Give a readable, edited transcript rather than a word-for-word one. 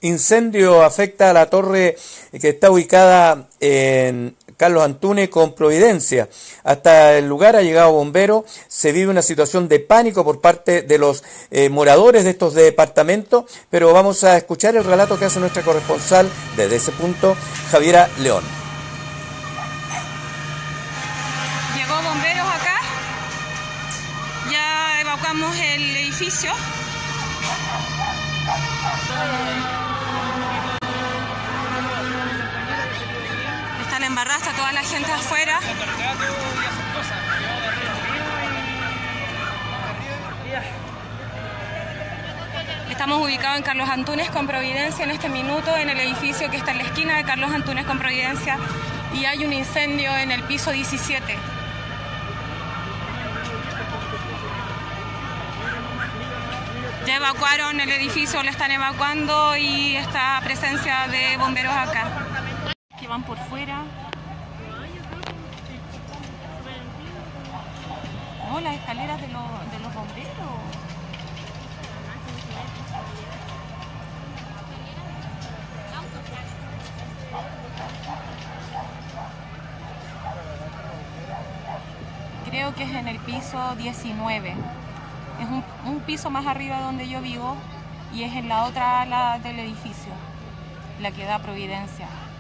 Incendio afecta a la torre que está ubicada en Carlos Antunes con Providencia. Hasta el lugar ha llegado bombero. Se vive una situación de pánico por parte de los moradores de estos departamentos, pero vamos a escuchar el relato que hace nuestra corresponsal desde ese punto, Javiera León. Llegó bomberos acá, ya evacuamos el edificio. Está la embarrada, está toda la gente afuera. Estamos ubicados en Carlos Antunes con Providencia en este minuto, en el edificio que está en la esquina de Carlos Antunes con Providencia, y hay un incendio en el piso 17. Ya evacuaron el edificio, lo están evacuando y está presencia de bomberos acá. Que van por fuera. No, las escaleras de los bomberos. Creo que es en el piso 19. Es un piso más arriba donde yo vivo y es en la otra ala del edificio, la que da Providencia.